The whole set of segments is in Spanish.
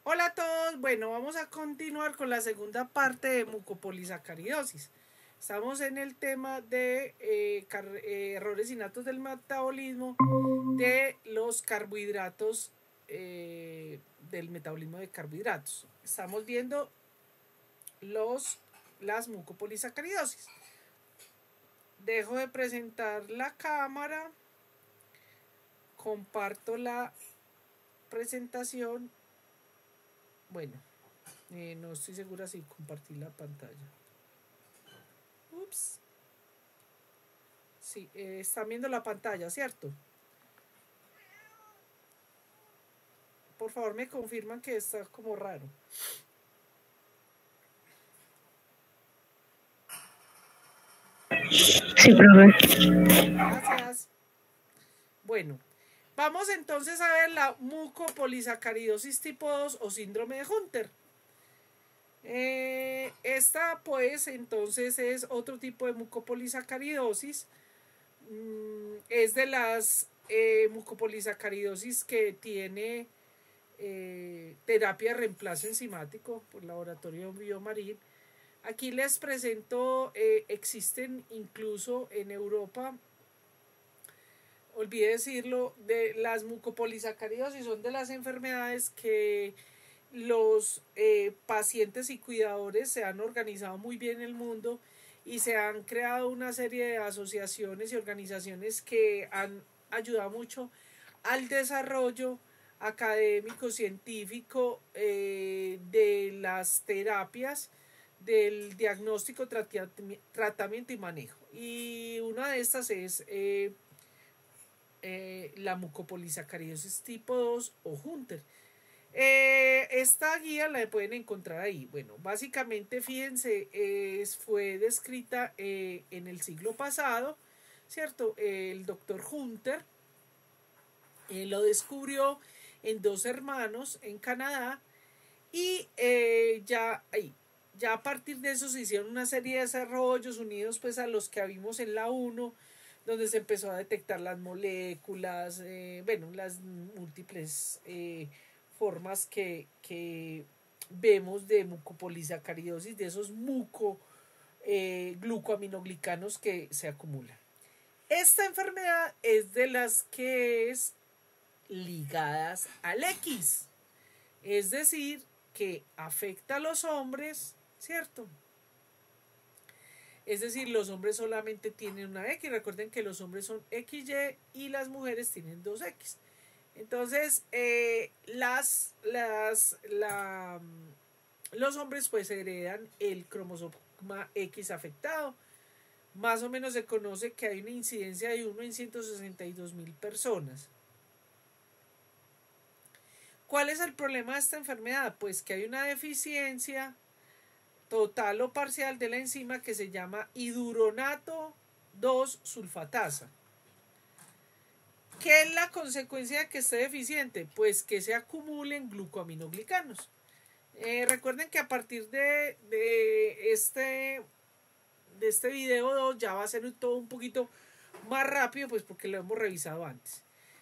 Hola a todos, bueno, vamos a continuar con la segunda parte de mucopolisacaridosis. Estamos en el tema de errores innatos del metabolismo de los carbohidratos, del metabolismo de carbohidratos. Estamos viendo las mucopolisacaridosis. Dejo de presentar la cámara, comparto la presentación. Bueno, no estoy segura si compartí la pantalla. Ups. Sí, están viendo la pantalla, ¿cierto? Por favor, me confirman que está como raro. Sí, profe. Gracias. Bueno, vamos entonces a ver la mucopolisacaridosis tipo 2 o síndrome de Hunter. Esta pues entonces es otro tipo de mucopolisacaridosis. Es de las mucopolisacaridosis que tiene terapia de reemplazo enzimático por laboratorio Biomarin. Aquí les presento, existen incluso en Europa, olvidé decirlo, de las mucopolisacaridosis, son de las enfermedades que los pacientes y cuidadores se han organizado muy bien en el mundo y se han creado una serie de asociaciones y organizaciones que han ayudado mucho al desarrollo académico, científico, de las terapias, del diagnóstico, tratamiento y manejo. Y una de estas es la mucopolisacaridosis tipo 2 o Hunter. Esta guía la pueden encontrar ahí. Bueno, básicamente, fíjense, fue descrita en el siglo pasado, ¿cierto? El doctor Hunter lo descubrió en dos hermanos en Canadá y ya a partir de eso se hicieron una serie de desarrollos unidos pues a los que vimos en la 1, donde se empezó a detectar las moléculas, bueno, las múltiples formas que vemos de mucopolisacaridosis, de esos glucoaminoglicanos que se acumulan. Esta enfermedad es de las que es ligadas al X, es decir, que afecta a los hombres, ¿cierto? Es decir, los hombres solamente tienen una X. Recuerden que los hombres son XY y las mujeres tienen 2X. Entonces, los hombres pues heredan el cromosoma X afectado. Más o menos se conoce que hay una incidencia de 1 en 162,000 personas. ¿Cuál es el problema de esta enfermedad? Pues que hay una deficiencia total o parcial de la enzima que se llama hiduronato 2 sulfatasa. ¿Qué es la consecuencia de que esté deficiente? Pues que se acumulen glucoaminoglicanos. Recuerden que a partir de este video 2 ya va a ser todo un poquito más rápido, pues porque lo hemos revisado antes.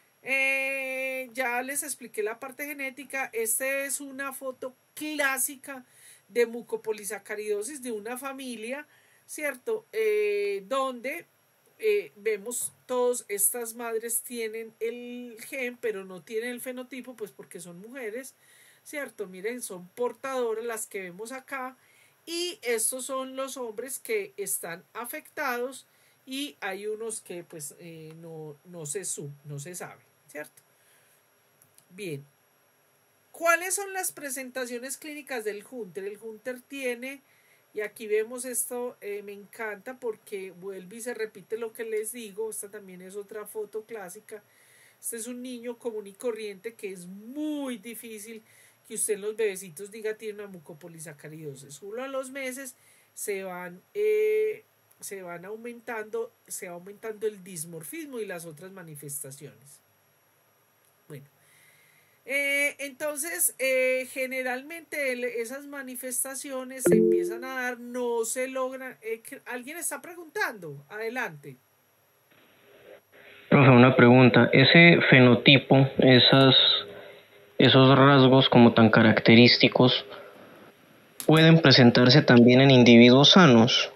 Ya les expliqué la parte genética. Esta es una foto clásica de mucopolisacaridosis de una familia, ¿cierto? Donde vemos todas estas madres tienen el gen, pero no tienen el fenotipo, pues porque son mujeres, ¿cierto? Miren, son portadoras las que vemos acá. Y estos son los hombres que están afectados y hay unos que pues no se sabe, ¿cierto? Bien. ¿Cuáles son las presentaciones clínicas del Hunter? El Hunter tiene, y aquí vemos esto, me encanta porque vuelve y se repite lo que les digo. Esta también es otra foto clásica. Este es un niño común y corriente que es muy difícil que usted en los bebecitos diga tiene una mucopolisacaridosis. Uno a los meses se va aumentando el dismorfismo y las otras manifestaciones. Bueno, entonces generalmente esas manifestaciones se empiezan a dar, no se logran. ¿Alguien está preguntando? Adelante. Profe, una pregunta. Ese fenotipo, esas esos rasgos como tan característicos pueden presentarse también en individuos sanos.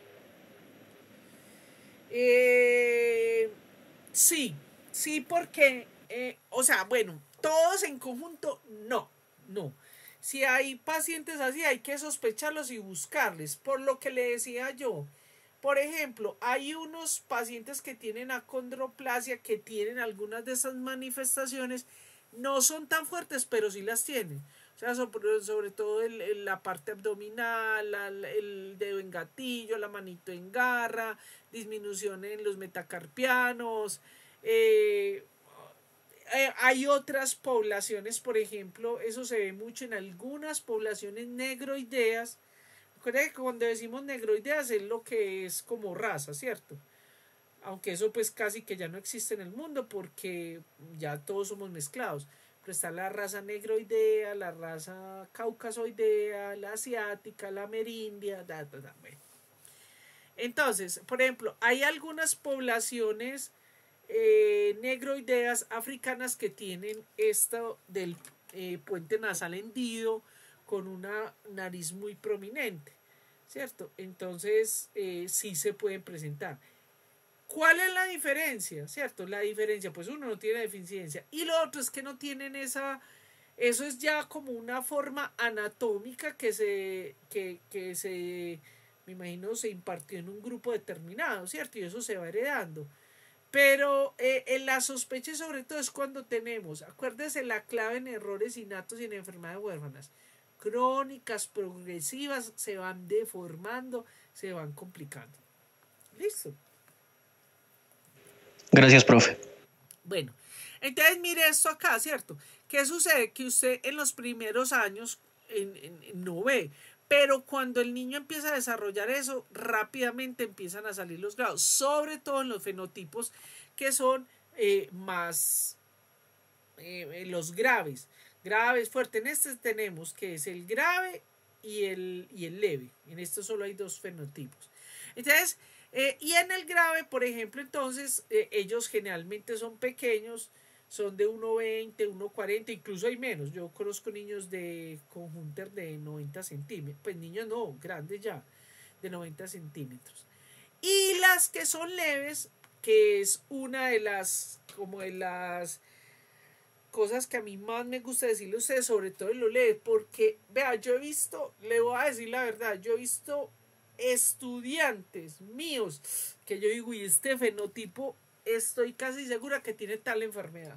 Sí, sí, porque, o sea, bueno, todos en conjunto, no. Si hay pacientes así, hay que sospecharlos y buscarles. Por lo que le decía yo, por ejemplo, hay unos pacientes que tienen acondroplasia, que tienen algunas de esas manifestaciones, no son tan fuertes, pero sí las tienen. O sea, sobre todo la parte abdominal, el dedo en gatillo, la manito en garra, disminución en los metacarpianos. Eh, hay otras poblaciones, por ejemplo, eso se ve mucho en algunas poblaciones negroideas. Recuerda que cuando decimos negroideas es lo que es como raza, ¿cierto? Aunque eso pues casi que ya no existe en el mundo porque ya todos somos mezclados. Pero está la raza negroidea, la raza caucasoidea, la asiática, la amerindia, bueno. Entonces, por ejemplo, hay algunas poblaciones negroideas africanas que tienen esto del puente nasal hendido con una nariz muy prominente, ¿cierto? Entonces, sí se pueden presentar. ¿Cuál es la diferencia? ¿Cierto? La diferencia, pues uno no tiene deficiencia. Y lo otro es que no tienen esa. Eso es ya como una forma anatómica que se, me imagino, se impartió en un grupo determinado, ¿cierto? Y eso se va heredando. Pero en la sospecha sobre todo es cuando tenemos, acuérdese la clave en errores innatos y en enfermedades huérfanas, crónicas, progresivas, se van deformando, se van complicando. Listo. Gracias, profe. Bueno, entonces mire esto acá, ¿cierto? ¿Qué sucede? Que usted en los primeros años no ve, pero cuando el niño empieza a desarrollar eso, rápidamente empiezan a salir los grados, sobre todo en los fenotipos que son más los graves, fuertes. En este tenemos que es el grave y el leve. En esto solo hay dos fenotipos. Entonces, y en el grave, por ejemplo, entonces, ellos generalmente son pequeños, son de 1,20, 1,40, incluso hay menos. Yo conozco niños de conjunter de 90 centímetros, pues niños no, grandes ya, de 90 centímetros. Y las que son leves, que es una de las, como de las cosas que a mí más me gusta decirle a ustedes, sobre todo en lo leve, porque, vea, yo he visto, le voy a decir la verdad, yo he visto estudiantes míos que yo digo, y este fenotipo estoy casi segura que tiene tal enfermedad.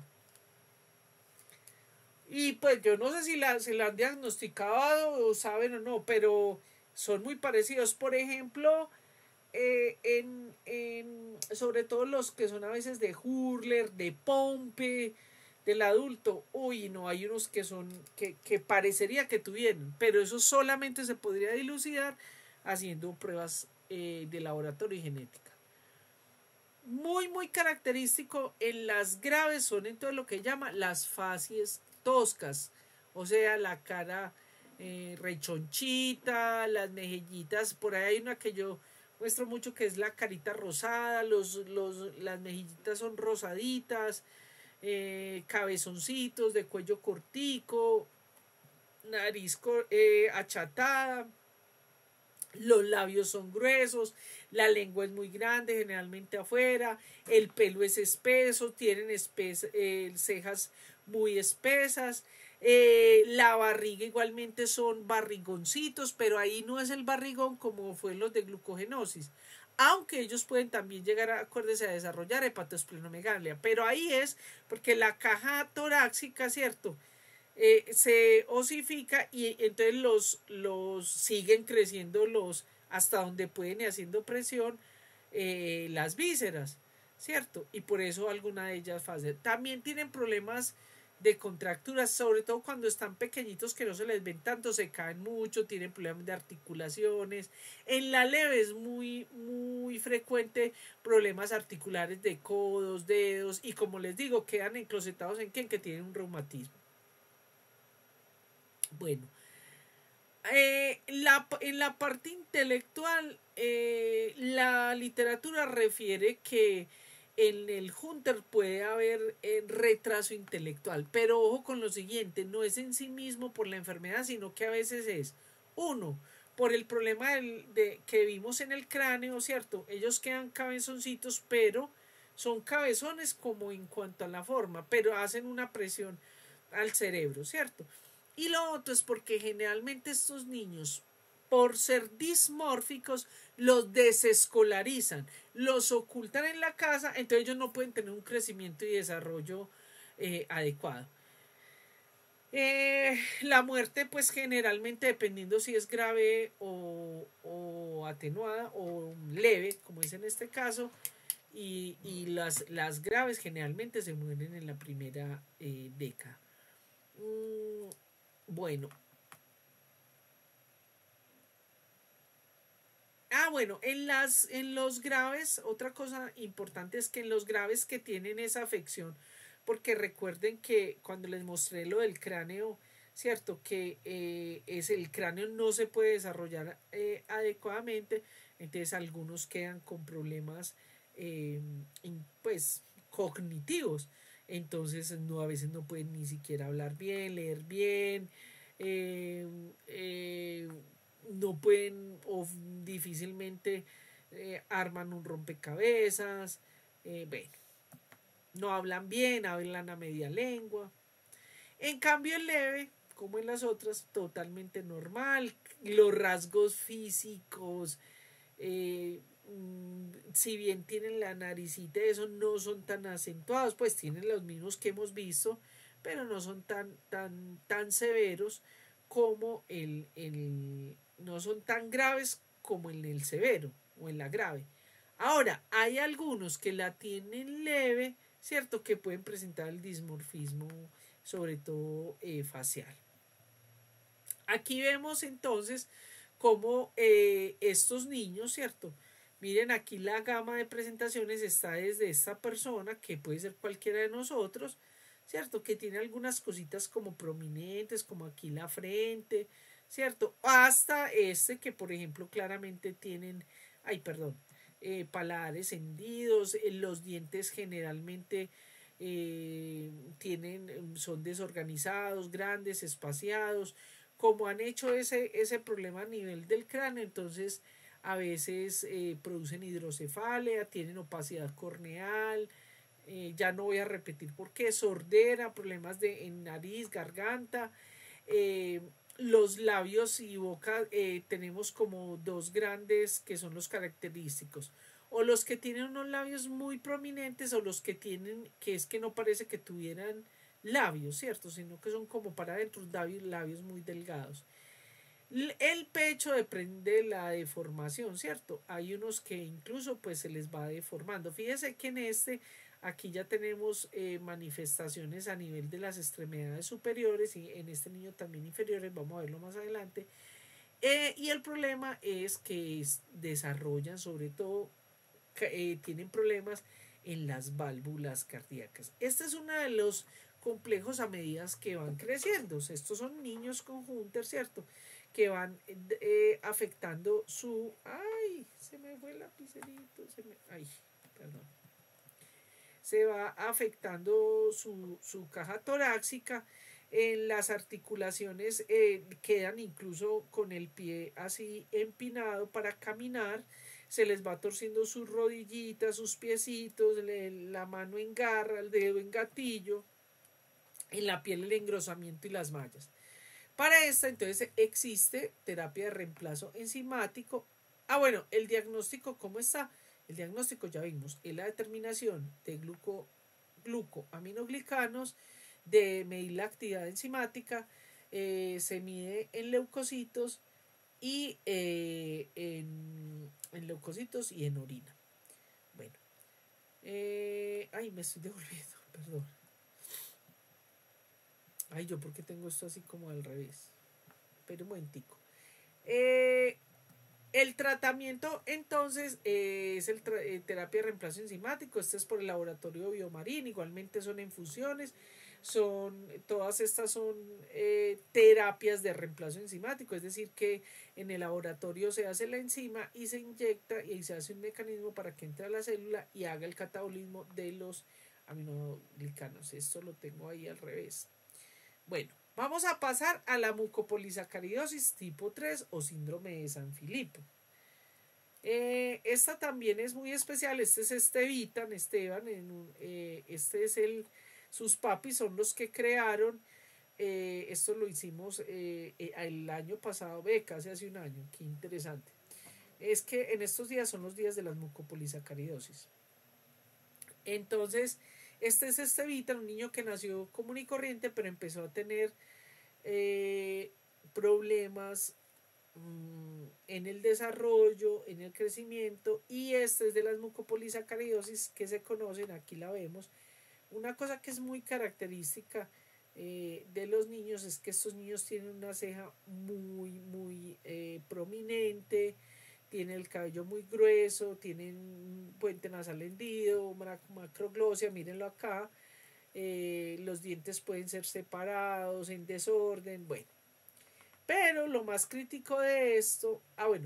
Y pues yo no sé si la han diagnosticado o saben o no, pero son muy parecidos. Por ejemplo, sobre todo los que son a veces de Hurler, de Pompe, del adulto, uy, no, hay unos que son, que parecería que tuvieron, pero eso solamente se podría dilucidar haciendo pruebas de laboratorio y genética. Muy, muy característico en las graves son entonces lo que llama las facies toscas, o sea, la cara rechonchita, las mejillitas, por ahí hay una que yo muestro mucho que es la carita rosada, las mejillitas son rosaditas, cabezoncitos de cuello cortico, nariz achatada, los labios son gruesos, la lengua es muy grande, generalmente afuera, el pelo es espeso, tienen cejas muy espesas, la barriga igualmente son barrigoncitos, pero ahí no es el barrigón como fue los de glucogenosis, aunque ellos pueden también llegar a, acuérdense, a desarrollar hepatosplenomegalia, pero ahí es porque la caja torácica, ¿cierto?, se osifica y entonces los siguen creciendo hasta donde pueden y haciendo presión las vísceras, ¿cierto? Y por eso alguna de ellas fase. También tienen problemas de contracturas, sobre todo cuando están pequeñitos que no se les ven tanto, se caen mucho, tienen problemas de articulaciones. En la leve es muy, muy frecuente problemas articulares de codos, dedos y como les digo, quedan enclosetados en que tienen un reumatismo. Bueno, en la parte intelectual, la literatura refiere que en el Hunter puede haber retraso intelectual, pero ojo con lo siguiente, no es en sí mismo por la enfermedad, sino que a veces es, uno, por el problema que vimos en el cráneo, ¿cierto? Ellos quedan cabezoncitos, pero son cabezones como en cuanto a la forma, pero hacen una presión al cerebro, ¿cierto? Y lo otro es porque generalmente estos niños, por ser dismórficos, los desescolarizan, los ocultan en la casa, entonces ellos no pueden tener un crecimiento y desarrollo adecuado. La muerte, pues generalmente dependiendo si es grave o atenuada o leve, como es en este caso, y las graves generalmente se mueren en la primera década. Bueno. Bueno, en los graves, otra cosa importante es que en los graves que tienen esa afección, porque recuerden que cuando les mostré lo del cráneo, cierto, que es el cráneo no se puede desarrollar adecuadamente, entonces algunos quedan con problemas pues cognitivos, entonces no, a veces no pueden ni siquiera hablar bien, leer bien, eh, eh, no pueden o difícilmente arman un rompecabezas, bueno, no hablan bien, hablan a media lengua. En cambio el leve, como en las otras, totalmente normal, los rasgos físicos, si bien tienen la naricita, eso no son tan acentuados, pues tienen los mismos que hemos visto, pero no son tan severos como no son tan graves como en el severo o en la grave. Ahora, hay algunos que la tienen leve, ¿cierto? Que pueden presentar el dismorfismo, sobre todo facial. Aquí vemos entonces cómo estos niños, ¿cierto? Miren, aquí la gama de presentaciones está desde esta persona, que puede ser cualquiera de nosotros, ¿cierto? Que tiene algunas cositas como prominentes, como aquí la frente, ¿cierto? Hasta este que, por ejemplo, claramente tienen, paladares hendidos, los dientes generalmente son desorganizados, grandes, espaciados, como han hecho ese problema a nivel del cráneo, entonces a veces producen hidrocefalia, tienen opacidad corneal, ya no voy a repetir por qué, sordera, problemas en nariz, garganta, los labios y boca tenemos como dos grandes que son los característicos, o los que tienen unos labios muy prominentes o los que tienen, que es que no parece que tuvieran labios, ¿cierto? Sino que son como para adentro, labios muy delgados. El pecho depende de la deformación, ¿cierto? Hay unos que incluso pues se les va deformando. Fíjese que aquí ya tenemos manifestaciones a nivel de las extremidades superiores y en este niño también inferiores, vamos a verlo más adelante. Y el problema es que desarrollan sobre todo, tienen problemas en las válvulas cardíacas. Este es uno de los complejos a medida que van creciendo. Estos son niños con Hunter, ¿cierto? Que van afectando su... ¡Ay! Se me fue el lapicerito. Perdón. Se va afectando su caja torácica. En las articulaciones quedan incluso con el pie así empinado para caminar. Se les va torciendo sus rodillitas, sus piecitos, la mano en garra, el dedo en gatillo, en la piel el engrosamiento y las mallas. Para esta entonces existe terapia de reemplazo enzimático. Bueno, el diagnóstico, ¿cómo está? El diagnóstico ya vimos, es la determinación de glucoaminoglicanos, de medir la actividad enzimática, se mide en leucocitos y en leucocitos y en orina. Bueno, me estoy devolviendo, perdón. Yo porque tengo esto así como al revés. Pero un momentico. El tratamiento entonces es terapia de reemplazo enzimático. Este es por el laboratorio Biomarín. Igualmente son infusiones. todas estas son terapias de reemplazo enzimático, es decir, que en el laboratorio se hace la enzima y se inyecta y se hace un mecanismo para que entre a la célula y haga el catabolismo de los aminoglicanos. Esto lo tengo ahí al revés. Bueno, vamos a pasar a la mucopolisacaridosis tipo 3 o síndrome de San Filipo. Esta también es muy especial. Este es Esteban. Este es sus papis son los que crearon. Esto lo hicimos el año pasado, casi hace un año. Qué interesante. Es que en estos días son los días de las mucopolisacaridosis. Entonces, este es Esteban, un niño que nació común y corriente, pero empezó a tener problemas en el desarrollo, en el crecimiento, y este es de las mucopolisacaridosis que se conocen, aquí la vemos. Una cosa que es muy característica de los niños es que estos niños tienen una ceja muy prominente, tienen el cabello muy grueso, tienen puente nasal hendido, macroglosia, mírenlo acá, los dientes pueden ser separados, en desorden, bueno. Pero lo más crítico de esto,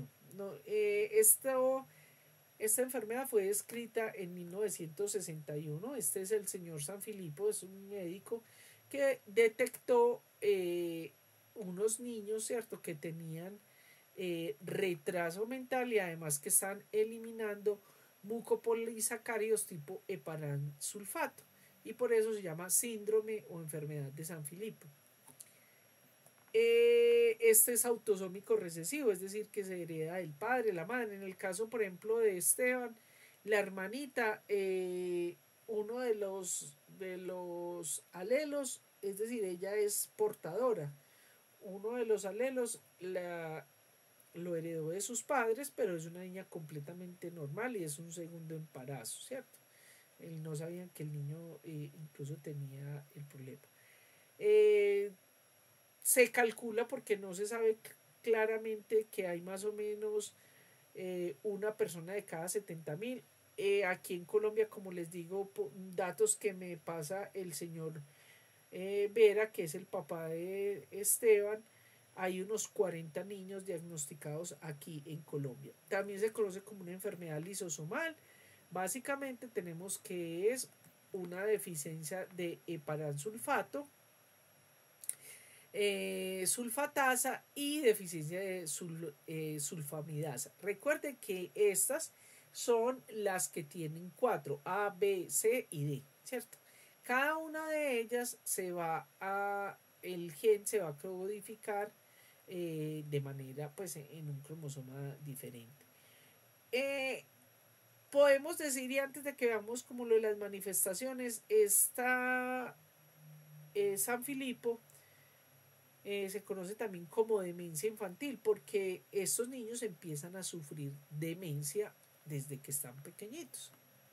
esta enfermedad fue descrita en 1961. Este es el señor San Filipo, es un médico que detectó unos niños, ¿cierto?, que tenían retraso mental y además que están eliminando mucopolisacáridos tipo heparansulfato, y por eso se llama síndrome o enfermedad de San Filipo. Este es autosómico recesivo, es decir, que se hereda del padre, la madre. En el caso, por ejemplo, de Esteban, la hermanita, uno de los alelos, es decir, ella es portadora. Uno de los alelos lo heredó de sus padres, pero es una niña completamente normal y es un segundo embarazo, ¿cierto? No sabían que el niño incluso tenía el problema. Se calcula, porque no se sabe claramente, que hay más o menos una persona de cada 70.000. Aquí en Colombia, como les digo, datos que me pasa el señor Vera, que es el papá de Esteban, hay unos 40 niños diagnosticados aquí en Colombia. También se conoce como una enfermedad lisosomal. Básicamente tenemos que es una deficiencia de heparansulfato, sulfatasa y deficiencia de sulfamidasa. Recuerden que estas son las que tienen 4, A, B, C y D, ¿cierto? Cada una de ellas el gen se va a codificar de manera, pues, en un cromosoma diferente. Podemos decir, y antes de que veamos como lo de las manifestaciones, San Filipo se conoce también como demencia infantil, porque estos niños empiezan a sufrir demencia desde que están pequeñitos.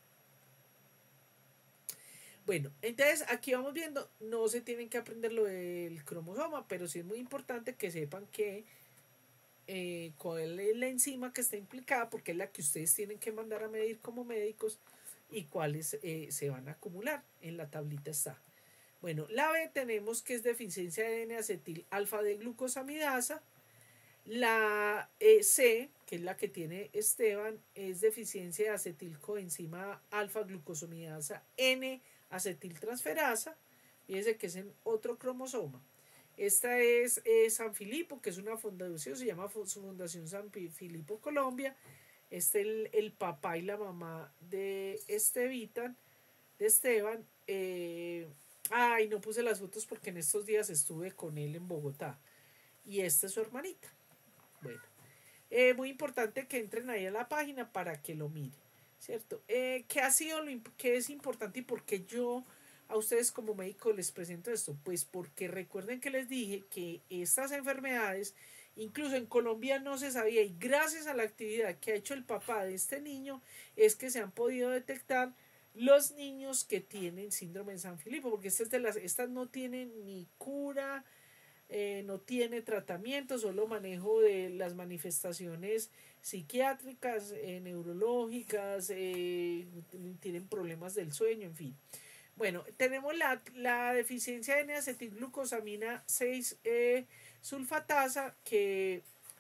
Bueno, entonces aquí vamos viendo, no se tienen que aprender lo del cromosoma, pero sí es muy importante que sepan que cuál es la enzima que está implicada, porque es la que ustedes tienen que mandar a medir como médicos, y cuáles se van a acumular. En la tablita está. Bueno, la B tenemos que es deficiencia de N-acetil alfa de glucosamidasa. La C, que es la que tiene Esteban, es deficiencia de acetilcoenzima alfa glucosamidasa N-acetiltransferasa. Fíjense que es en otro cromosoma. Esta es San Filipo, que es una fundación, se llama Fundación San Filipo Colombia. El papá y la mamá de Esteban. No puse las fotos porque en estos días estuve con él en Bogotá. Y esta es su hermanita. Bueno, muy importante que entren ahí a la página para que lo miren, ¿cierto? ¿Qué es importante y por qué yo a ustedes como médico les presento esto? Pues porque recuerden que les dije que estas enfermedades, incluso en Colombia no se sabía, y gracias a la actividad que ha hecho el papá de este niño es que se han podido detectar los niños que tienen síndrome de San Filipo, porque estas no tienen ni cura, no tiene tratamiento, solo manejo de las manifestaciones psiquiátricas, neurológicas, tienen problemas del sueño, en fin. Bueno, tenemos la deficiencia de N-acetilglucosamina 6 sulfatasa, que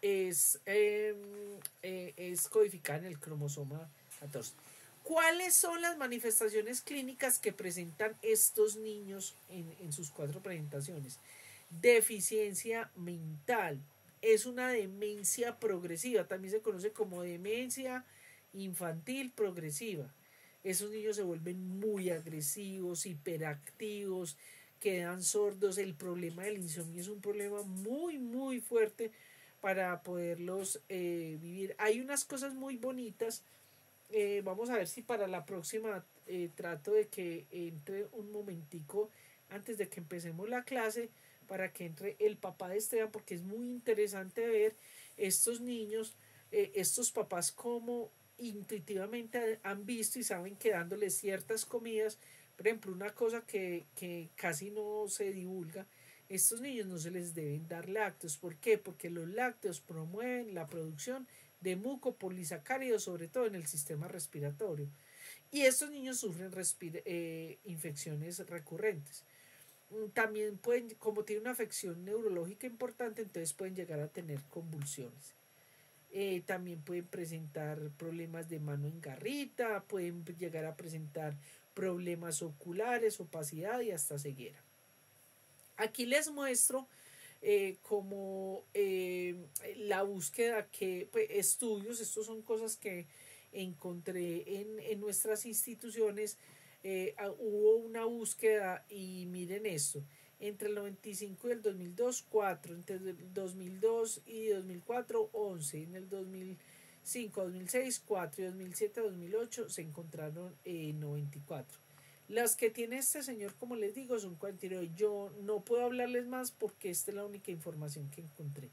es codificada en el cromosoma 14. ¿Cuáles son las manifestaciones clínicas que presentan estos niños en sus 4 presentaciones? Deficiencia mental. Es una demencia progresiva, también se conoce como demencia infantil progresiva. Esos niños se vuelven muy agresivos, hiperactivos, quedan sordos. El problema del insomnio es un problema muy, muy fuerte para poderlos vivir. Hay unas cosas muy bonitas. Vamos a ver si para la próxima trato de que entre un momentico antes de que empecemos la clase, para que entre el papá de Esteban, porque es muy interesante ver estos niños, estos papás como intuitivamente han visto y saben que dándoles ciertas comidas, por ejemplo, una cosa que casi no se divulga, estos niños no se les deben dar lácteos. ¿Por qué? Porque los lácteos promueven la producción de mucopolisacáridos, sobre todo en el sistema respiratorio. Y estos niños sufren infecciones recurrentes. También pueden, como tiene una afección neurológica importante, entonces pueden llegar a tener convulsiones. También pueden presentar problemas de mano en garrita, pueden llegar a presentar problemas oculares, opacidad y hasta ceguera. Aquí les muestro como la búsqueda que, pues, estudios, estos son cosas que encontré en nuestras instituciones. Hubo una búsqueda y miren esto, entre el 95 y el 2002, 4, entre el 2002 y 2004, 11, en el 2005, 2006, 4 y 2007, 2008 se encontraron 94. Las que tiene este señor, como les digo, son 49. Yo no puedo hablarles más porque esta es la única información que encontré.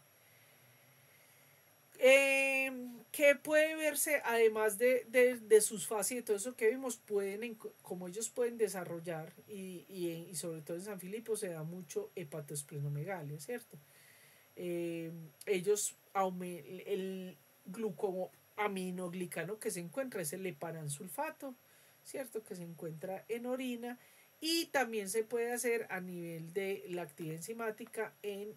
Que puede verse, además de sus fases y de todo eso que vimos, como ellos pueden desarrollar, y sobre todo en San Filipo se da mucho hepatoesplenomegalia, ¿cierto? Ellos el glucoaminoglicano que se encuentra es el heparansulfato, ¿cierto? Que se encuentra en orina, y también se puede hacer a nivel de la actividad enzimática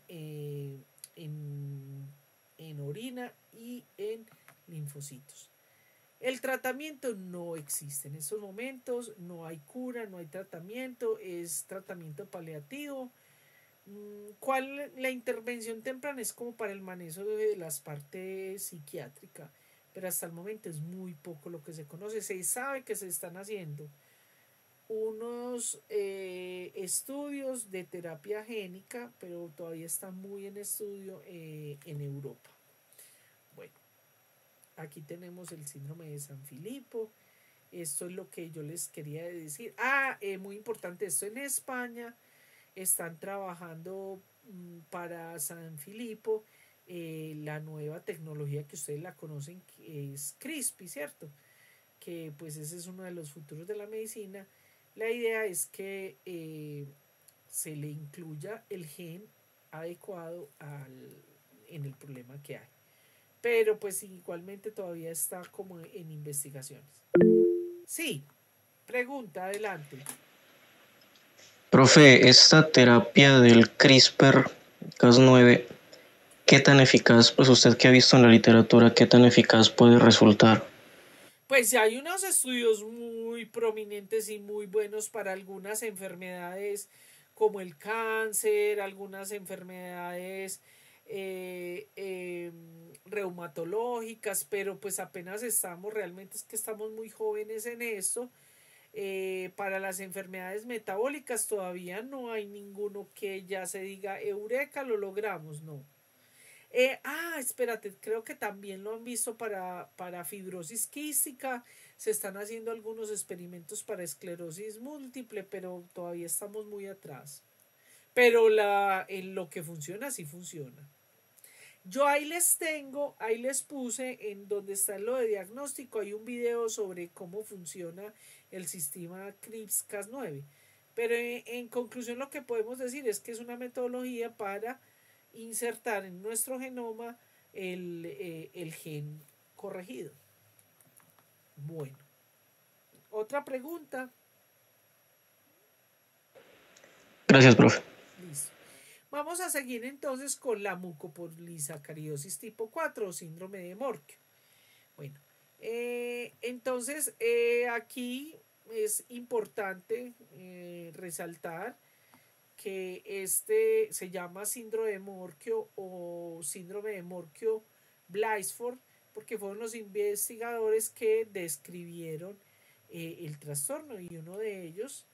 en orina y en linfocitos. El tratamiento no existe en estos momentos, no hay cura, no hay tratamiento, es tratamiento paliativo. ¿Cuál la intervención temprana? Es como para el manejo de las partes psiquiátricas, pero hasta el momento es muy poco lo que se conoce. Se sabe que se están haciendo unos estudios de terapia génica, pero todavía están muy en estudio en Europa. Bueno, aquí tenemos el síndrome de San Filipo. Esto es lo que yo les quería decir. Muy importante, esto en España están trabajando para San Filipo la nueva tecnología que ustedes la conocen, que es CRISPR, ¿cierto? Que pues ese es uno de los futuros de la medicina. La idea es que se le incluya el gen adecuado en el problema que hay. Pero pues igualmente todavía está como en investigaciones. Sí, pregunta, adelante. Profe, esta terapia del CRISPR-Cas9, ¿qué tan eficaz, pues usted que ha visto en la literatura, qué tan eficaz puede resultar? Pues hay unos estudios muy prominentes y muy buenos para algunas enfermedades como el cáncer, algunas enfermedades reumatológicas, pero pues apenas realmente es que estamos muy jóvenes en esto. Para las enfermedades metabólicas todavía no hay ninguno que ya se diga, eureka, lo logramos, no. Espérate, creo que también lo han visto para fibrosis quística. Se están haciendo algunos experimentos para esclerosis múltiple, pero todavía estamos muy atrás. Pero en lo que funciona, sí funciona. Yo ahí les puse en donde está lo de diagnóstico, hay un video sobre cómo funciona el sistema CRISPR-Cas9. Pero en conclusión lo que podemos decir es que es una metodología para insertar en nuestro genoma el gen corregido. Bueno, otra pregunta. Gracias, profe. Listo. Vamos a seguir entonces con la mucopolisacaridosis tipo 4 o síndrome de Morquio. Bueno, entonces aquí es importante resaltar que este se llama síndrome de Morquio o síndrome de Morquio-Blisford porque fueron los investigadores que describieron el trastorno y uno de ellos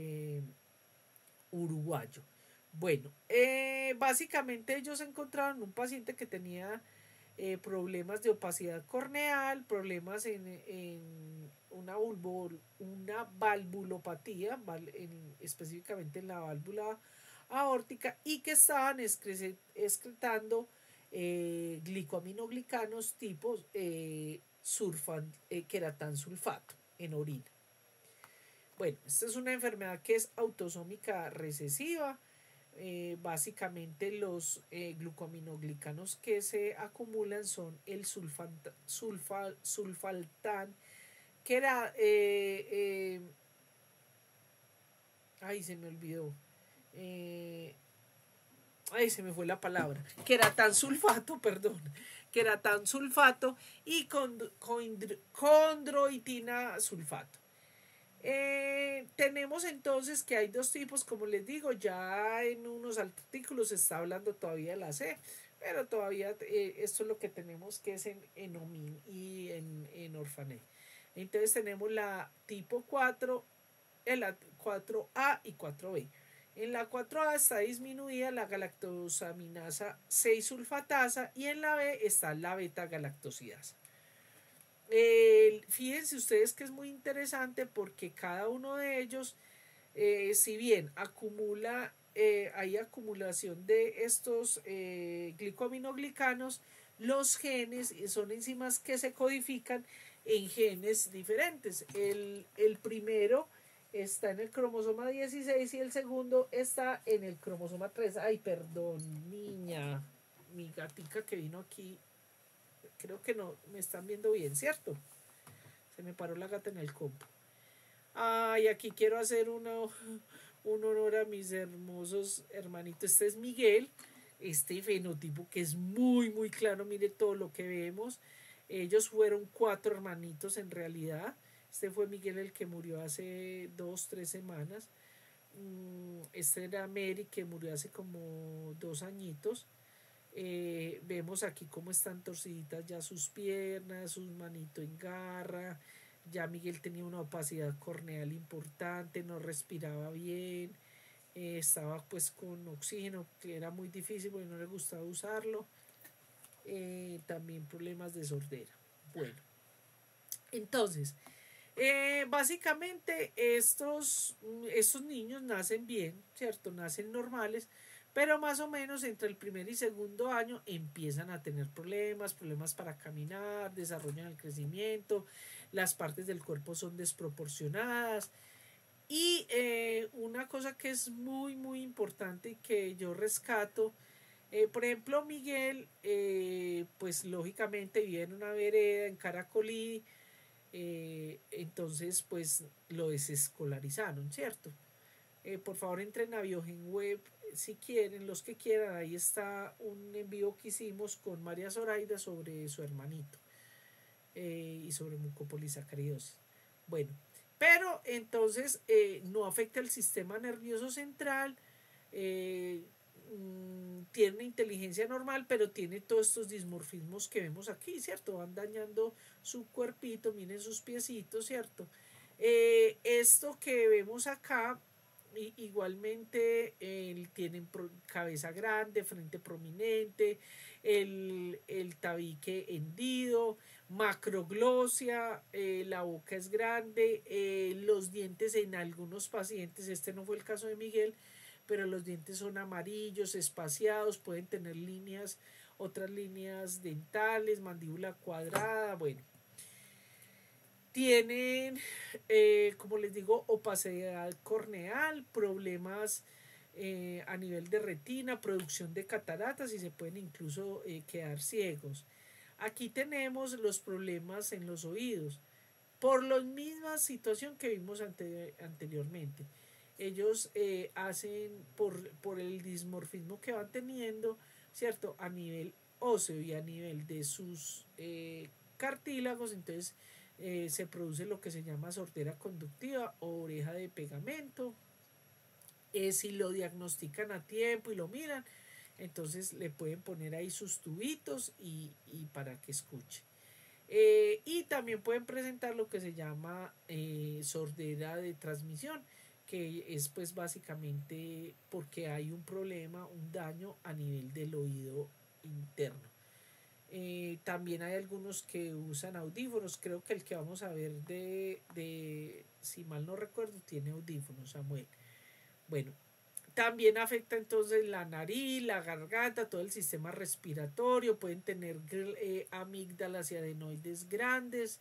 uruguayo. Bueno, básicamente ellos encontraron un paciente que tenía problemas de opacidad corneal, problemas en una valvulopatía, específicamente en la válvula aórtica, y que estaban excretando glicoaminoglicanos tipo queratansulfato en orina. Bueno, esta es una enfermedad que es autosómica recesiva. Básicamente los glucoaminoglicanos que se acumulan son el sulfaltán, que era ay, se me olvidó, ay, se me fue la palabra, queratansulfato, perdón, queratansulfato y condroitina sulfato. Tenemos entonces que hay dos tipos, como les digo, ya en unos artículos se está hablando todavía de la C, pero todavía esto es lo que tenemos que es en OMIN y en Orphanet. Entonces tenemos la tipo 4, la 4A y 4B. En la 4A está disminuida la galactosaminasa 6-sulfatasa y en la B está la beta-galactosidasa. Fíjense ustedes que es muy interesante porque cada uno de ellos, si bien acumula, hay acumulación de estos glicoaminoglicanos, los genes son enzimas que se codifican en genes diferentes. El primero está en el cromosoma 16 y el segundo está en el cromosoma 3. Ay, perdón, niña, mi gatica que vino aquí. Creo que no me están viendo bien, ¿cierto? Se me paró la gata en el compo. Ay, aquí quiero hacer un honor a mis hermosos hermanitos. Este es Miguel, este fenotipo que es muy, muy claro. Mire todo lo que vemos. Ellos fueron 4 hermanitos en realidad. Este fue Miguel el que murió hace 2-3 semanas. Este era Mary que murió hace como 2 añitos. Vemos aquí cómo están torciditas ya sus piernas, sus manitos en garra. Ya Miguel tenía una opacidad corneal importante, no respiraba bien, estaba pues con oxígeno, que era muy difícil porque no le gustaba usarlo. También problemas de sordera. Bueno, entonces, básicamente estos niños nacen bien, ¿cierto? Nacen normales, pero más o menos entre el primer y segundo año empiezan a tener problemas para caminar, desarrollan el crecimiento, las partes del cuerpo son desproporcionadas. Y una cosa que es muy, muy importante y que yo rescato, por ejemplo, Miguel, pues lógicamente vive en una vereda en Caracolí, entonces pues lo desescolarizaron, ¿cierto? Por favor entren a Biogen Web si quieren, los que quieran, ahí está un en vivo que hicimos con María Zoraida sobre su hermanito y sobre mucopolisacaridosis. Bueno, pero entonces no afecta el sistema nervioso central, tiene una inteligencia normal, pero tiene todos estos dismorfismos que vemos aquí, ¿cierto? Van dañando su cuerpito, miren sus piecitos, ¿cierto? Esto que vemos acá, igualmente tienen cabeza grande, frente prominente, el tabique hendido, macroglosia, la boca es grande, los dientes en algunos pacientes, este no fue el caso de Miguel, pero los dientes son amarillos, espaciados, pueden tener otras líneas dentales, mandíbula cuadrada, bueno. Tienen, como les digo, opacidad corneal, problemas a nivel de retina, producción de cataratas y se pueden incluso quedar ciegos. Aquí tenemos los problemas en los oídos, por la misma situación que vimos anteriormente. ellos hacen por el dismorfismo que van teniendo, ¿cierto? A nivel óseo y a nivel de sus cartílagos, entonces se produce lo que se llama sordera conductiva o oreja de pegamento. Si lo diagnostican a tiempo y lo miran, entonces le pueden poner ahí sus tubitos y para que escuche. Y también pueden presentar lo que se llama sordera de transmisión, que es pues básicamente porque hay un problema, un daño a nivel del oído interno. También hay algunos que usan audífonos, creo que el que vamos a ver si mal no recuerdo, tiene audífonos, Samuel. Bueno, también afecta entonces la nariz, la garganta, todo el sistema respiratorio, pueden tener amígdalas y adenoides grandes,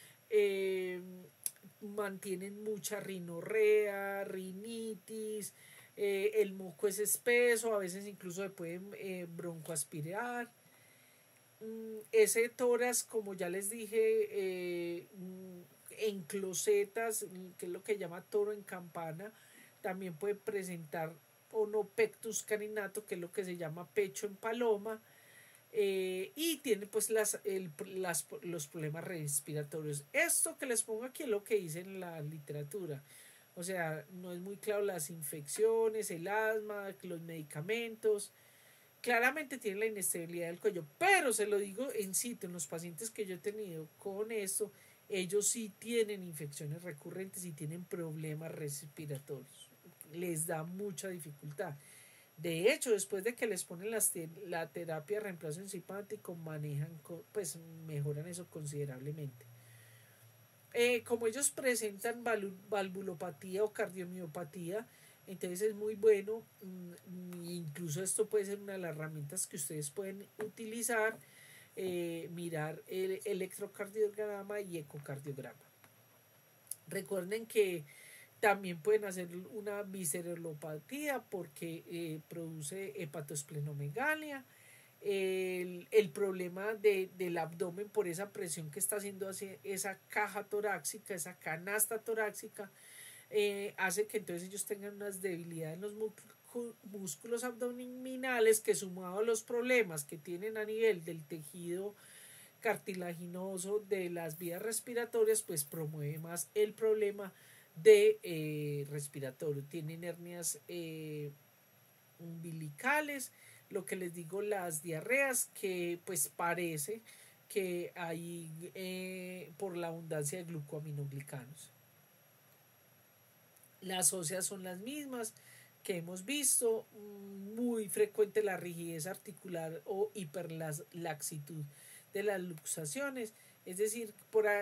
mantienen mucha rinorrea, rinitis, el moco es espeso, a veces incluso se pueden broncoaspirar. Ese tórax, como ya les dije, en closetas, que es lo que llama toro en campana, también puede presentar onopectus carinato, que es lo que se llama pecho en paloma, y tiene pues los problemas respiratorios. Esto que les pongo aquí es lo que dice en la literatura. O sea, no es muy claro las infecciones, el asma, los medicamentos. Claramente tiene la inestabilidad del cuello, pero se lo digo en sitio, en los pacientes que yo he tenido con esto, ellos sí tienen infecciones recurrentes y tienen problemas respiratorios. Les da mucha dificultad. De hecho, después de que les ponen la terapia de reemplazo enzimático, pues mejoran eso considerablemente. Como ellos presentan valvulopatía o cardiomiopatía, entonces es muy bueno, incluso esto puede ser una de las herramientas que ustedes pueden utilizar, mirar el electrocardiograma y ecocardiograma. Recuerden que también pueden hacer una visceralopatía porque produce hepatoesplenomegalia. El problema del abdomen por esa presión que está haciendo hacia esa caja torácica, esa canasta torácica, hace que entonces ellos tengan unas debilidades en los músculos abdominales, que sumado a los problemas que tienen a nivel del tejido cartilaginoso de las vías respiratorias, pues promueve más el problema de respiratorio. Tienen hernias umbilicales, lo que les digo, las diarreas, que pues parece que hay por la abundancia de glucoaminoglicanos. Las óseas son las mismas que hemos visto, muy frecuente la rigidez articular o hiperlaxitud de las luxaciones, es decir,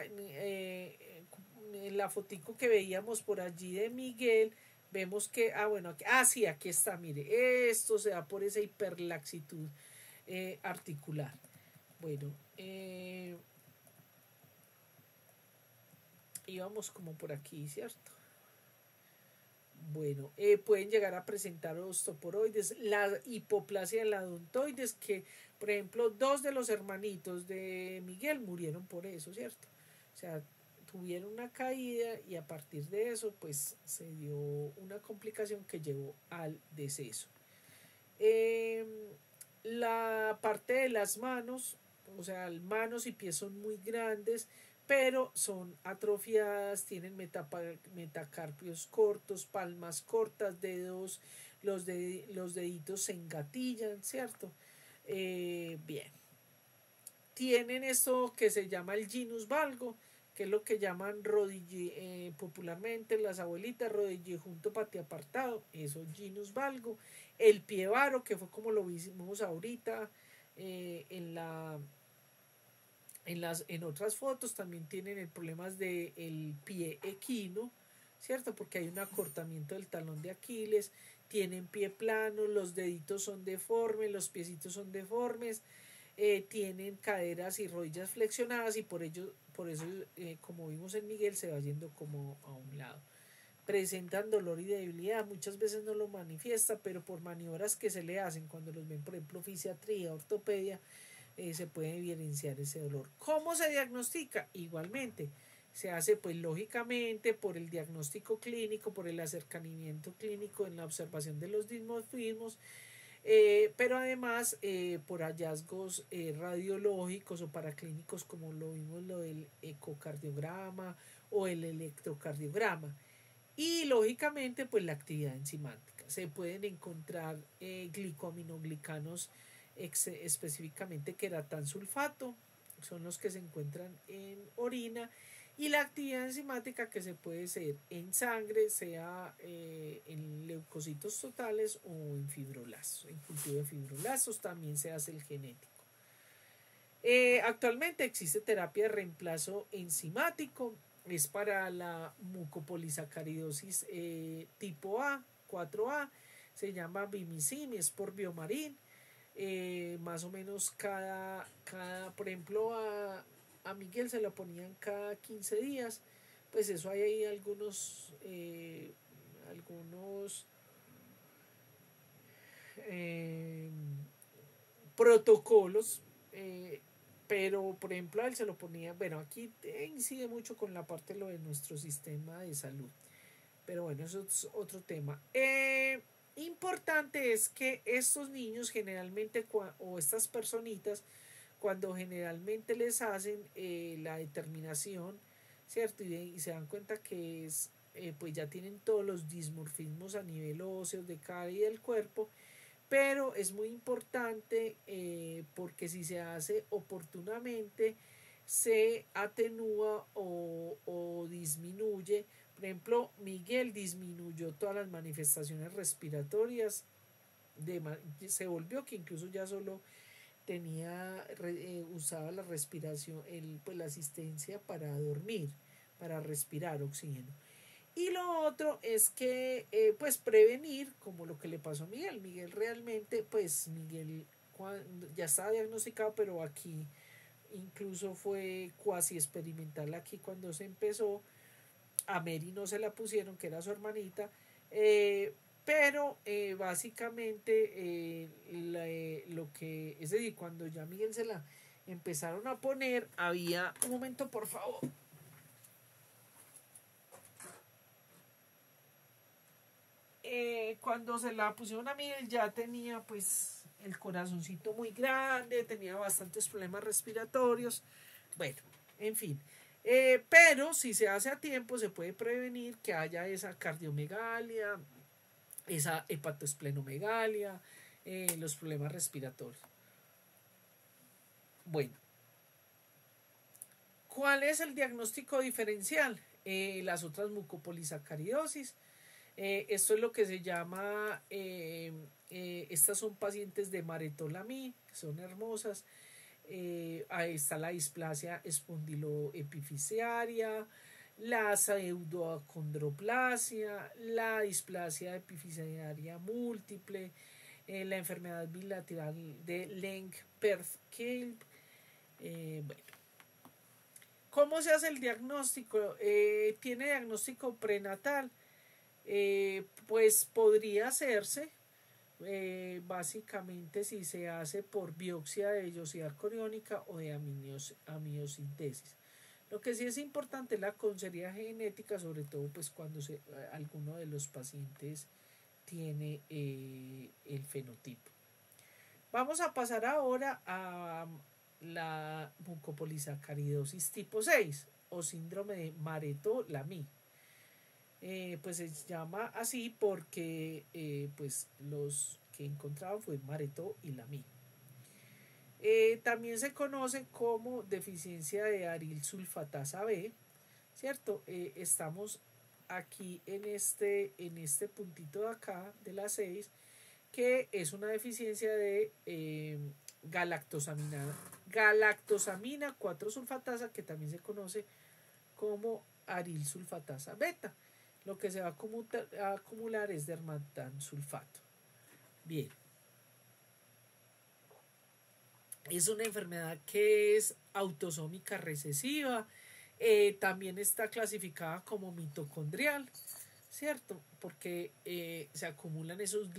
en la fotico que veíamos por allí de Miguel, vemos que, sí, aquí está, mire, esto se da por esa hiperlaxitud articular. Bueno, íbamos como por aquí, ¿cierto? Bueno, pueden llegar a presentar osteoporoides, la hipoplasia de la odontoides, que por ejemplo 2 de los hermanitos de Miguel murieron por eso, ¿cierto? O sea, tuvieron una caída y a partir de eso pues se dio una complicación que llevó al deceso. La parte de las manos, o sea, manos y pies son muy grandes, pero son atrofiadas, tienen metacarpios cortos, palmas cortas, dedos, los deditos se engatillan, ¿cierto? Bien. Tienen esto que se llama el genius valgo, que es lo que llaman popularmente las abuelitas, rodillejunto patiapartado, eso es genius valgo. El pie varo, que fue como lo vimos ahorita en otras fotos, también tienen el problema del pie equino, ¿cierto? Porque hay un acortamiento del talón de Aquiles, tienen pie plano, los deditos son deformes, los piecitos son deformes, tienen caderas y rodillas flexionadas y por eso como vimos en Miguel, se va yendo como a un lado. Presentan dolor y debilidad, muchas veces no lo manifiesta, pero por maniobras que se le hacen cuando los ven, por ejemplo, fisiatría, ortopedia, se puede evidenciar ese dolor. ¿Cómo se diagnostica? Igualmente, Se hace pues lógicamente por el diagnóstico clínico, por el acercamiento clínico en la observación de los dimorfismos, pero además por hallazgos radiológicos o paraclínicos como lo vimos lo del ecocardiograma o el electrocardiograma. Y lógicamente pues la actividad enzimática. Se pueden encontrar glicoaminoglicanos específicamente queratansulfato, son los que se encuentran en orina, y la actividad enzimática que se puede hacer en sangre, sea en leucocitos totales o en fibroblastos. En cultivo de fibroblastos también se hace el genético. Actualmente existe terapia de reemplazo enzimático, es para la mucopolisacaridosis tipo A, 4A, se llama Vimizim, es por Biomarin. Más o menos por ejemplo a Miguel se lo ponían cada 15 días, pues eso hay ahí algunos protocolos, pero por ejemplo a él se lo ponía, bueno, aquí incide mucho con la parte de lo de nuestro sistema de salud, pero bueno, eso es otro tema. Importante es que estos niños generalmente o estas personitas cuando generalmente les hacen la determinación, ¿cierto? Y se dan cuenta que pues ya tienen todos los dismorfismos a nivel óseo de cara y del cuerpo, pero es muy importante porque si se hace oportunamente se atenúa o disminuye. Por ejemplo, Miguel disminuyó todas las manifestaciones respiratorias, se volvió que incluso ya solo usaba la respiración, pues la asistencia para dormir, para respirar oxígeno. Y lo otro es que pues prevenir, como lo que le pasó a Miguel. Miguel realmente, pues Miguel ya estaba diagnosticado, pero aquí incluso fue cuasi experimental aquí cuando se empezó. A Mary no se la pusieron, que era su hermanita, pero básicamente lo que, es decir, cuando ya Miguel se la empezaron a poner, había, un momento por favor, cuando se la pusieron a Miguel ya tenía pues el corazoncito muy grande, tenía bastantes problemas respiratorios, bueno, en fin. Pero si se hace a tiempo se puede prevenir que haya esa cardiomegalia, esa hepatoesplenomegalia, los problemas respiratorios. Bueno, ¿cuál es el diagnóstico diferencial? Las otras mucopolisacaridosis. Esto es lo que se llama, estas son pacientes de Maretolami, que son hermosas. Ahí está la displasia espondiloepifisiaria, la pseudoacondroplasia, la displasia epifisiaria múltiple, la enfermedad bilateral de Lenk-Perth-Kelp. Bueno, ¿cómo se hace el diagnóstico? ¿Tiene diagnóstico prenatal? Pues podría hacerse. Básicamente si se hace por biopsia de vellosidad coriónica o de amniocentesis. Lo que sí es importante es la consejería genética, sobre todo pues cuando alguno de los pacientes tiene el fenotipo. Vamos a pasar ahora a la mucopolisacaridosis tipo 6 o síndrome de Maretto-Lamy. Pues se llama así porque pues los que encontraban fue Maretto y Lamy. También se conoce como deficiencia de aril sulfatasa B, ¿cierto? Estamos aquí en este puntito de acá de la 6, que es una deficiencia de galactosamina 4-sulfatasa, que también se conoce como aril sulfatasa beta. Lo que se va a acumular es dermatansulfato. Bien. Es una enfermedad que es autosómica recesiva. También está clasificada como mitocondrial, ¿cierto? Porque se acumulan esos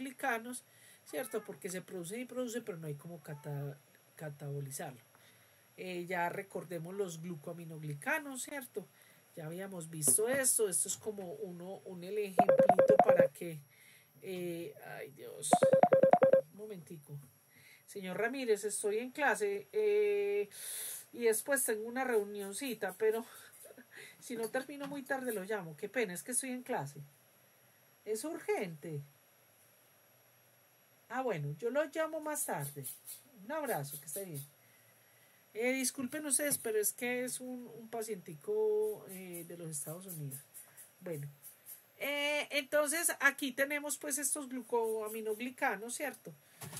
glicoaminoglicanos, ¿cierto? Porque se produce y produce, pero no hay como catabolizarlo. Ya recordemos los glucoaminoglicanos, ¿cierto? Ya habíamos visto esto es como un ejemplito para que, ay Dios, un momentico. Señor Ramírez, estoy en clase y después tengo una reunioncita, pero si no termino muy tarde lo llamo. Qué pena, es que estoy en clase. Es urgente. Ah, bueno, yo lo llamo más tarde. Un abrazo, que esté bien. Disculpen ustedes, pero es que es un pacientico de los Estados Unidos. Bueno, entonces aquí tenemos pues estos glucoaminoglicanos, ¿cierto?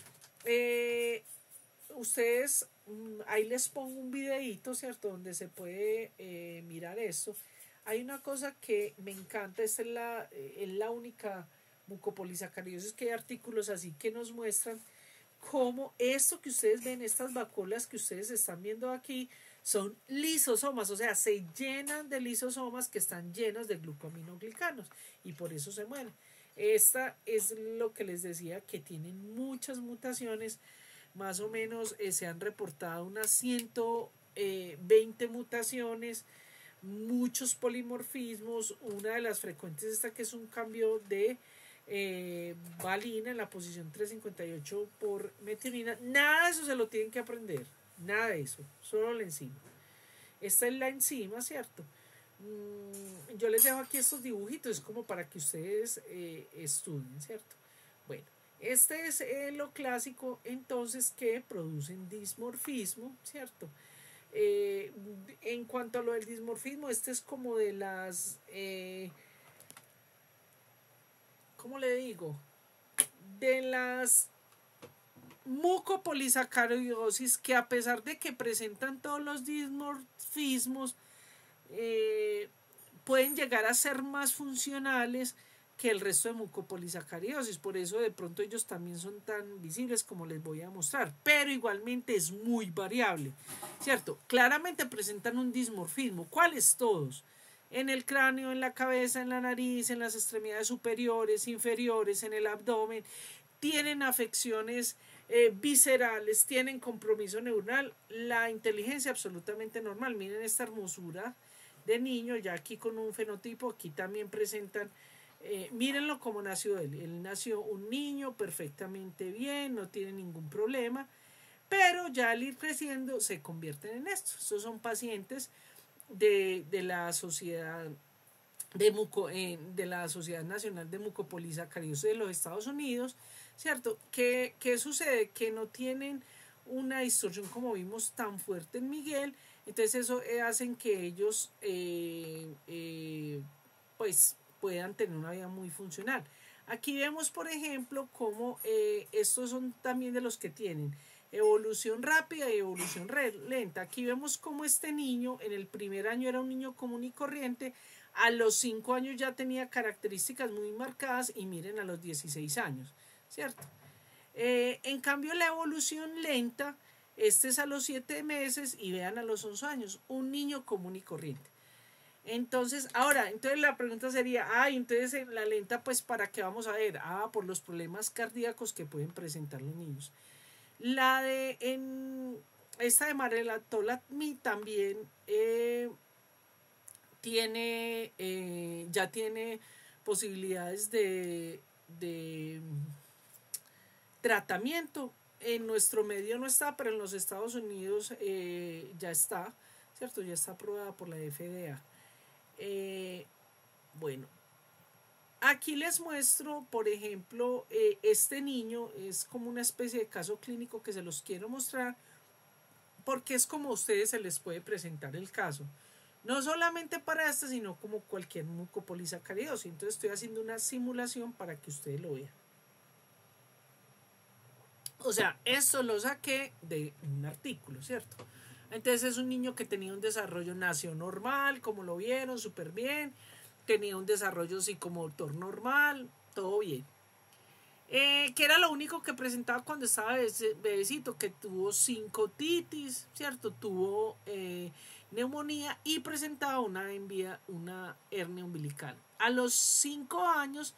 Ustedes, ahí les pongo un videíto, ¿cierto? Donde se puede mirar eso. Hay una cosa que me encanta, esta es la única mucopolisacaridosis que hay artículos así que nos muestran cómo esto que ustedes ven, estas vacuolas que ustedes están viendo aquí, son lisosomas, o sea, se llenan de lisosomas que están llenos de glucoaminoglicanos y por eso se mueren. Esta es lo que les decía, que tienen muchas mutaciones, más o menos se han reportado unas 120 mutaciones, muchos polimorfismos. Una de las frecuentes esta que es un cambio de valina en la posición 358 por metionina. Nada de eso se lo tienen que aprender, nada de eso, solo la enzima. Esta es la enzima, ¿cierto? Yo les dejo aquí estos dibujitos, es como para que ustedes estudien, ¿cierto? Bueno, este es lo clásico entonces que producen dismorfismo, ¿cierto? En cuanto a lo del dismorfismo, este es como de las ¿cómo le digo? De las mucopolisacaridosis que, a pesar de que presentan todos los dismorfismos, pueden llegar a ser más funcionales que el resto de mucopolisacaridosis. Por eso de pronto ellos también son tan visibles como les voy a mostrar, pero igualmente es muy variable, ¿cierto? Claramente presentan un dismorfismo. ¿Cuáles todos? En el cráneo, en la cabeza, en la nariz, en las extremidades superiores, inferiores, en el abdomen. Tienen afecciones viscerales, tienen compromiso neuronal, la inteligencia absolutamente normal. Miren esta hermosura de niño, ya aquí con un fenotipo, aquí también presentan, mírenlo como nació él nació un niño perfectamente bien, no tiene ningún problema, pero ya al ir creciendo se convierten en esto. Estos son pacientes de la sociedad de la Sociedad Nacional de Mucopolisacaridosis de los Estados Unidos, ¿cierto? ¿Qué sucede? Que no tienen una distorsión, como vimos, tan fuerte en Miguel, entonces eso hacen que ellos pues puedan tener una vida muy funcional. Aquí vemos, por ejemplo, cómo estos son también de los que tienen evolución rápida y evolución lenta. Aquí vemos cómo este niño en el primer año era un niño común y corriente, a los 5 años ya tenía características muy marcadas y miren a los 16 años, ¿cierto? En cambio la evolución lenta, este es a los 7 meses y vean a los 11 años, un niño común y corriente. Entonces, entonces la pregunta sería, entonces en la lenta, pues, ¿para qué vamos a ver? Por los problemas cardíacos que pueden presentar los niños. Esta de Marelatolamib también ya tiene posibilidades de tratamiento. En nuestro medio no está, pero en los Estados Unidos ya está, ¿cierto? Ya está aprobada por la FDA. Bueno, aquí les muestro, por ejemplo, este niño es como una especie de caso clínico que se los quiero mostrar porque es como a ustedes se les puede presentar el caso. No solamente para este, sino como cualquier mucopolisacaridosis. Entonces estoy haciendo una simulación para que ustedes lo vean. O sea, esto lo saqué de un artículo, ¿cierto? Entonces es un niño que tenía un desarrollo, nació normal, como lo vieron, súper bien. Tenía un desarrollo psicomotor normal, todo bien. Que era lo único que presentaba cuando estaba bebecito, que tuvo sincotitis, ¿cierto? Tuvo neumonía y presentaba una hernia umbilical. A los 5 años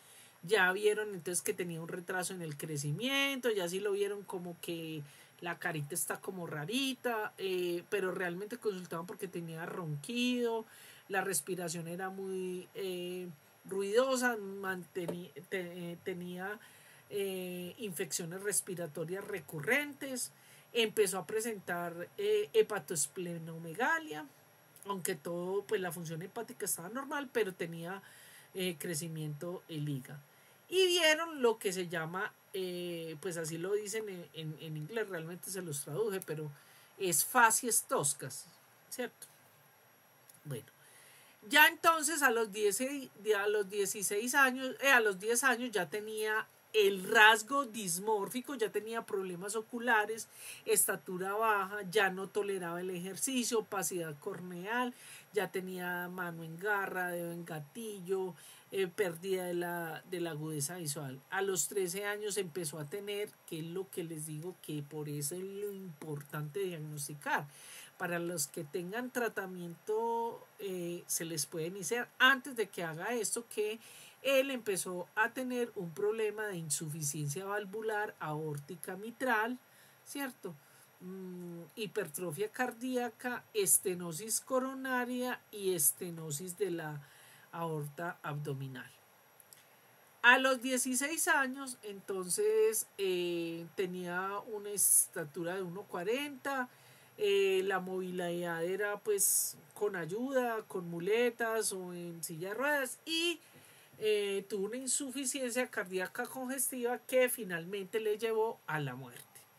ya vieron entonces que tenía un retraso en el crecimiento, ya sí lo vieron como que la carita está como rarita, pero realmente consultaban porque tenía ronquido, la respiración era muy ruidosa, tenía infecciones respiratorias recurrentes, empezó a presentar hepatosplenomegalia, aunque todo, pues la función hepática estaba normal, pero tenía crecimiento el hígado. Y vieron lo que se llama, pues así lo dicen en inglés, realmente se los traduje, pero es facies toscas, ¿cierto? Bueno, ya entonces a los 16 años, a los 10 años ya tenía el rasgo dismórfico, ya tenía problemas oculares, estatura baja, ya no toleraba el ejercicio, opacidad corneal, ya tenía mano en garra, dedo en gatillo, pérdida de la agudeza visual. A los 13 años empezó a tener, que es lo que les digo, que por eso es lo importante diagnosticar. Para los que tengan tratamiento se les puede iniciar antes de que haga esto, que él empezó a tener un problema de insuficiencia valvular aórtica mitral, ¿cierto? Hipertrofia cardíaca, estenosis coronaria y estenosis de la aorta abdominal. A los 16 años, entonces, tenía una estatura de 1,40, la movilidad era pues con ayuda, con muletas o en silla de ruedas, y tuvo una insuficiencia cardíaca congestiva que finalmente le llevó a la muerte.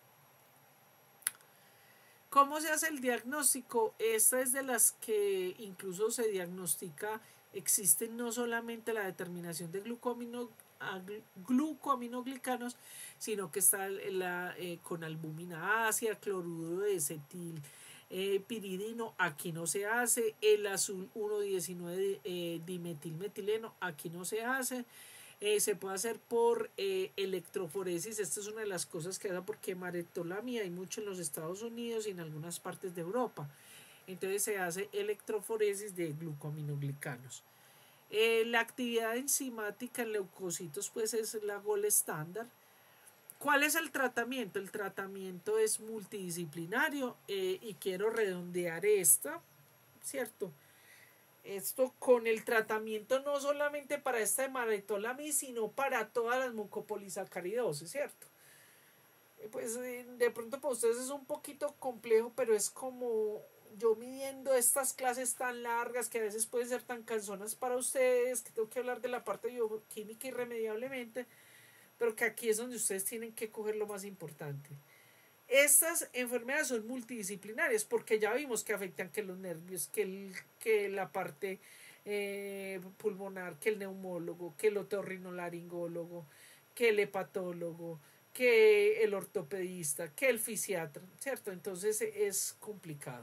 ¿Cómo se hace el diagnóstico? Esta es de las que incluso se diagnostica, existe no solamente la determinación de glucoaminoglicanos, sino que está con albúmina ácida, cloruro de acetil piridino, aquí no se hace, el azul 1,19 dimetilmetileno, aquí no se hace. Se puede hacer por electroforesis. Esta es una de las cosas que hace porque maretolamia hay mucho en los Estados Unidos y en algunas partes de Europa. Entonces se hace electroforesis de glucoaminoglicanos. La actividad enzimática en leucocitos pues es la gold estándar. ¿Cuál es el tratamiento? El tratamiento es multidisciplinario y quiero redondear esto, ¿cierto? Esto con el tratamiento no solamente para esta hemaretolami, sino para todas las mucopolisacaridosis, ¿cierto? Pues de pronto para ustedes es un poquito complejo, pero es como yo midiendo estas clases tan largas que a veces pueden ser tan cansonas para ustedes, que tengo que hablar de la parte bioquímica irremediablemente, pero que aquí es donde ustedes tienen que coger lo más importante. Estas enfermedades son multidisciplinarias porque ya vimos que afectan que los nervios, que la parte pulmonar, que el neumólogo, que el otorrinolaringólogo, que el hepatólogo, que el ortopedista, que el fisiatra, ¿cierto? Entonces es complicado.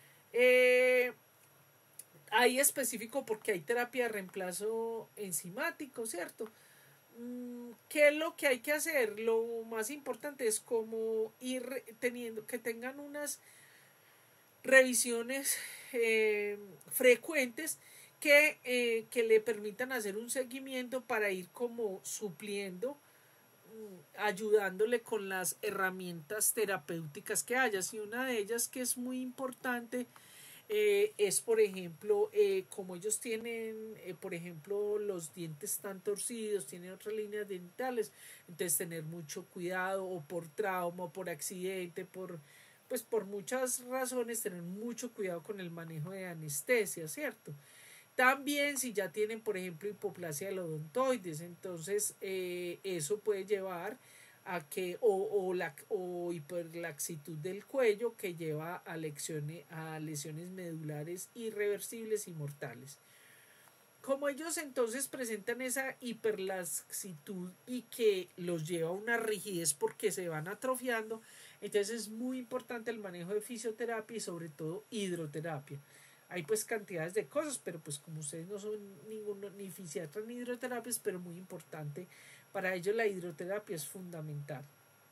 Hay específico porque hay terapia de reemplazo enzimático, ¿cierto? ¿Qué es lo que hay que hacer? Lo más importante es como ir teniendo, que tengan unas revisiones frecuentes que le permitan hacer un seguimiento para ir como supliendo, ayudándole con las herramientas terapéuticas que haya. Y una de ellas que es muy importante es, por ejemplo, como ellos tienen, por ejemplo, los dientes están torcidos, tienen otras líneas dentales, entonces tener mucho cuidado, o por trauma, o por accidente, por muchas razones, tener mucho cuidado con el manejo de anestesia, ¿cierto? También si ya tienen, por ejemplo, hipoplasia del odontoides, entonces eso puede llevar a que o hiperlaxitud del cuello, que lleva a lesiones medulares irreversibles y mortales. Como ellos entonces presentan esa hiperlaxitud y que los lleva a una rigidez porque se van atrofiando, entonces es muy importante el manejo de fisioterapia y sobre todo hidroterapia. Hay pues cantidades de cosas, pero pues como ustedes no son ni fisiatras ni hidroterapias, pero muy importante. Para ellos la hidroterapia es fundamental.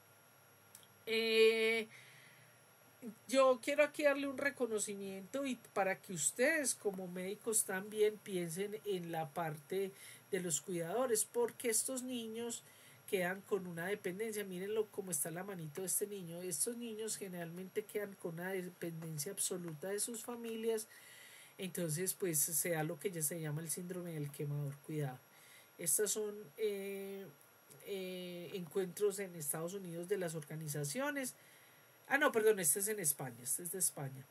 Yo quiero aquí darle un reconocimiento y para que ustedes como médicos también piensen en la parte de los cuidadores, porque estos niños quedan con una dependencia. Mírenlo cómo está la manito de este niño. Estos niños generalmente quedan con una dependencia absoluta de sus familias. Entonces pues se da lo que ya se llama el síndrome del quemador. Cuidado. Estas son encuentros en Estados Unidos de las organizaciones. No, perdón, este es en España. Este es de España.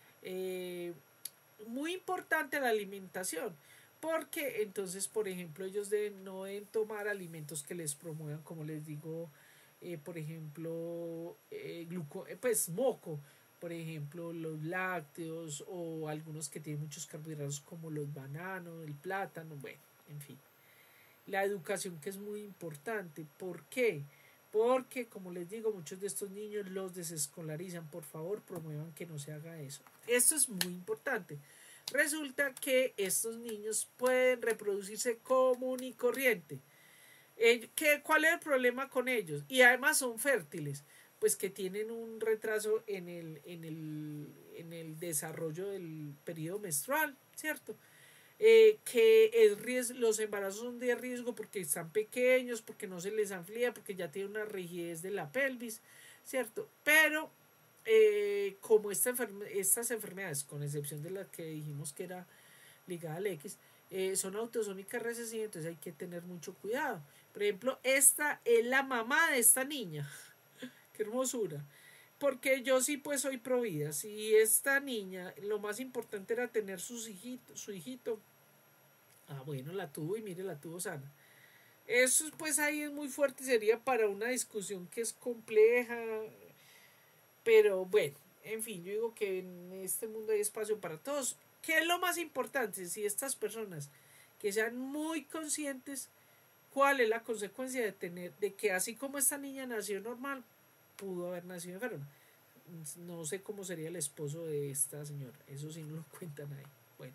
Muy importante la alimentación, porque entonces, por ejemplo, ellos no deben tomar alimentos que les promuevan, como les digo, por ejemplo, pues moco, por ejemplo, los lácteos, o algunos que tienen muchos carbohidratos como los bananos, el plátano, bueno, en fin. La educación, que es muy importante. ¿Por qué? Porque, como les digo, muchos de estos niños los desescolarizan. Por favor, promuevan que no se haga eso. Esto es muy importante. Resulta que estos niños pueden reproducirse común y corriente. ¿Cuál es el problema con ellos? Y además son fértiles, pues que tienen un retraso en el desarrollo del periodo menstrual, ¿cierto? Que los embarazos son de riesgo porque están pequeños, porque no se les amplía, porque ya tienen una rigidez de la pelvis, ¿cierto? Pero como estas enfermedades, con excepción de la que dijimos que era ligada al X, son autosómicas recesivas, entonces hay que tener mucho cuidado. Por ejemplo, esta es la mamá de esta niña. Qué hermosura. Porque yo sí pues soy pro vida. Si esta niña, lo más importante era tener su hijito. Bueno, la tuvo, y mire, la tuvo sana. Eso pues ahí es muy fuerte, sería para una discusión que es compleja. Pero bueno, en fin, yo digo que en este mundo hay espacio para todos. ¿Qué es lo más importante? Si estas personas que sean muy conscientes cuál es la consecuencia de que así como esta niña nació normal, pudo haber nacido enferma. No sé cómo sería el esposo de esta señora, eso sí no lo cuentan ahí. Bueno,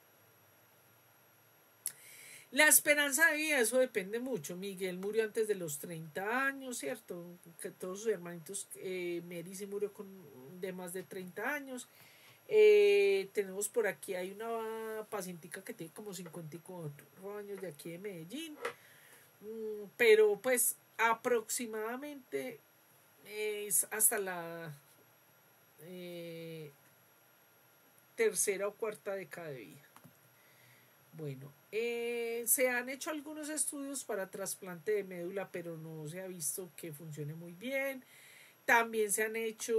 la esperanza de vida, eso depende mucho. Miguel murió antes de los 30 años, ¿cierto? Que todos sus hermanitos, Mary sí murió de más de 30 años. Tenemos por aquí, hay una pacientica que tiene como 54 años, de aquí de Medellín, pero pues aproximadamente es hasta la tercera o cuarta década de vida. Bueno, se han hecho algunos estudios para trasplante de médula, pero no se ha visto que funcione muy bien. También se han hecho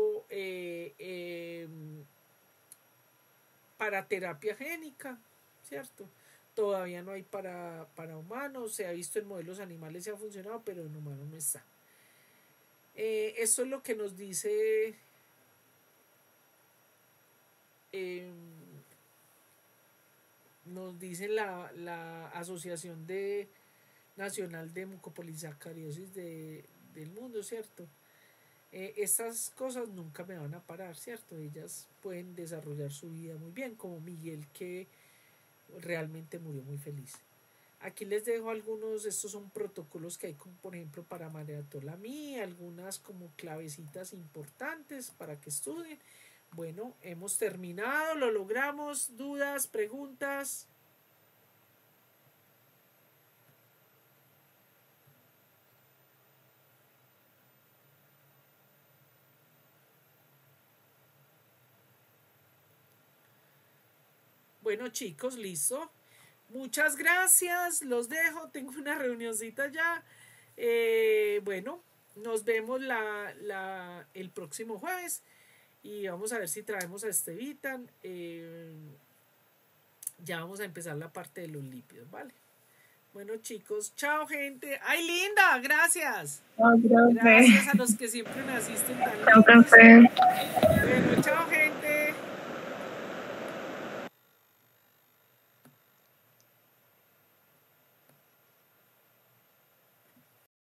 para terapia génica, ¿cierto? Todavía no hay para humanos. Se ha visto en modelos animales y ha funcionado, pero en humanos no está. Esto es lo que nos dice la Asociación Nacional de Mucopolisacaridosis del mundo, ¿cierto? Estas cosas nunca me van a parar, ¿cierto? Ellas pueden desarrollar su vida muy bien, como Miguel, que realmente murió muy feliz. Aquí les dejo algunos. Estos son protocolos que hay, como por ejemplo para María Tolamí, algunas como clavecitas importantes para que estudien. Bueno, hemos terminado, lo logramos. ¿Dudas, preguntas? Bueno, chicos, listo. Muchas gracias, los dejo, tengo una reunioncita ya. Bueno, nos vemos el próximo jueves y vamos a ver si traemos a Estevitan. Ya vamos a empezar la parte de los lípidos, ¿vale? Bueno, chicos, chao, gente. ¡Ay, linda! Gracias. Chao, profe. Gracias a los que siempre me asisten tan Chao, lindos. profe. Bueno,